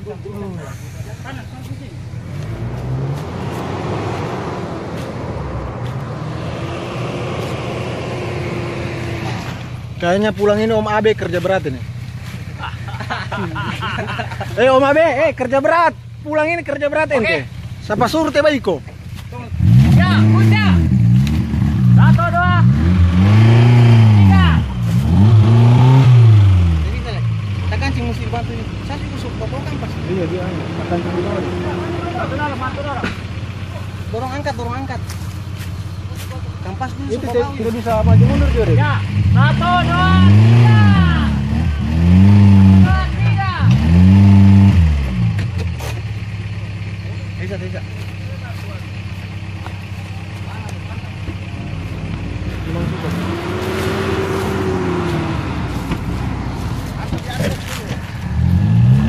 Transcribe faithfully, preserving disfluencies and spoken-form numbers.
Kayaknya pulang ini Om Abe kerja berat ini. Eh Om Abe, eh kerja berat. Pulang ini kerja berat ente. Siapa suruh teba iko? Ya, udah. Satu, dua, tiga. Jadi saya, kita kancing mesti bantu ini. Saya sih kusuk toko kan pas. Iya dia, akan tunggu dulu. Satu dorong, satu dorong. Dorong angkat, dorong angkat. Kampas dulu. Itu tidak bisa maju mundur dia. Ya, satu, dua, tiga.